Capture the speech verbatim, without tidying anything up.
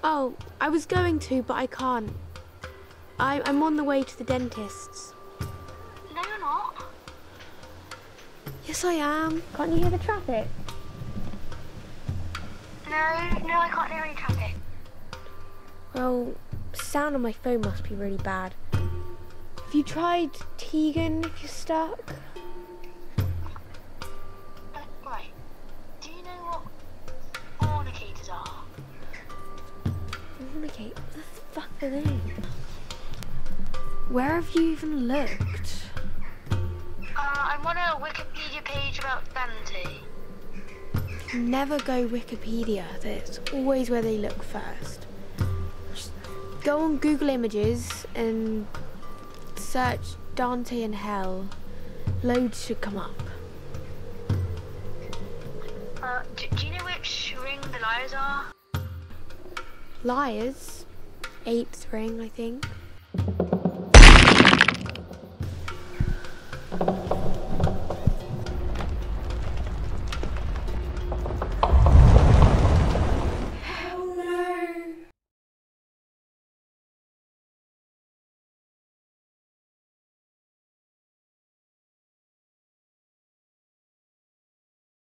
Oh, I was going to, but I can't. I, I'm on the way to the dentist's. No, you're not. Yes, I am. Can't you hear the traffic? No, no, I can't hear any traffic. Well, sound on my phone must be really bad. Have you tried Tegan if you're stuck? Uh, right. Do you know what fornicators are? Fornicate? What the fuck are they? Where have you even looked? Uh, I'm on a Wikipedia page about Dante. Never go Wikipedia. That's always where they look first. Just go on Google Images and search Dante in hell. Loads should come up. Uh, do, do you know which ring the liars are? Liars? Eighth ring, I think.